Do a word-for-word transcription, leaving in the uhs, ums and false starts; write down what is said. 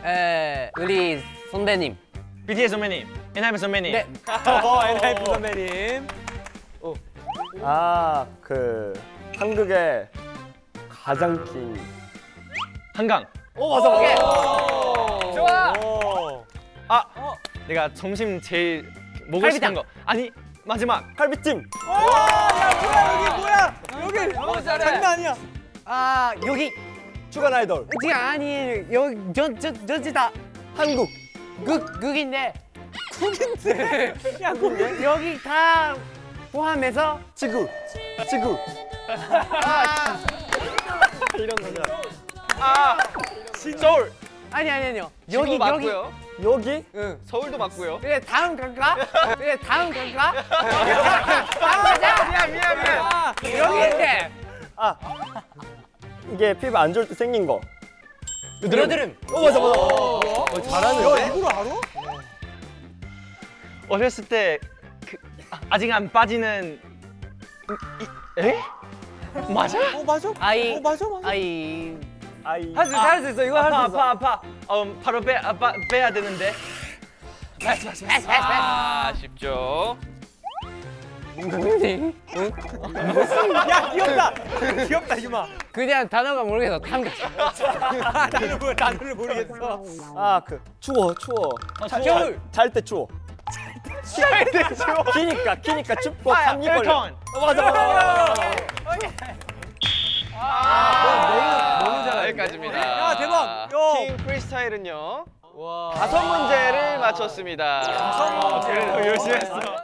에, 우리 선배님. 비티에스 선배님, 엔하이픈 선배님. 네. 어, 엔하이픈 선배님. 아, 그 한국의 가장 긴 한강. 오, 맞아, 맞아. 오케이. 좋아. 아, 내가 점심 제일 먹고 싶은 거. 아니, 마지막. 갈비찜. 야, 뭐야, 여기 뭐야? 여기 어, 잘해. 장난 아니야. 아, 여기. 주간 아이돌. 지금 아니, 여기, 저, 저, 저지 다. 한국. 극, 극인데. 극인데? 야, 극, 여기 다 포함해서. 지구. 지구. 이런 거잖아. 아, 서울. 아니, 아니, 아니요. 여기 여기, 여기. 맞고요. 여기. 응. 서울도 맞고요. 그래, 다음 갈까? 그래, 다음 갈까? 다음 가자! 미안, 미안, 미안. 여기인데. 아, 이게 피부 안 좋을 때 생긴 거. 여드름. 오, 맞아, 맞아. 어, 잘하는데? 야, 이걸 알아? 어렸을 때 그, 아, 아직 안 빠지는 이, 에? 맞아? 어, 맞아. 아이. 어, 맞아, 맞아. 아이. 아이. 할 수 있어, 할 수 있어. 이거 할 아파, 수 있어. 아파, 아파. 어, 바로 빼, 아파, 빼야 되는데. 패스, 패스, 패스, 패스. 아, 쉽죠. 누구니? 야, 귀엽다. 귀엽다, 이마. 그냥 단어가 모르겠어. 다음 가자. 나는 뭐 단어를 모르겠어. 아, 그 추워, 추워. 아, 겨울. 잘 때 추워. 잘 때 추워. 키니까, 키니까 춥고 아, 감기 걸려. 엘턴. 어, 맞아, 맞아. 아, 너무 잘하는데? 여기까지입니다. 야, 대박. 야. 팀 프리스타일은요. 와. 다섯 문제를 맞췄습니다. 다섯 문제. 그래도 열심히 했어.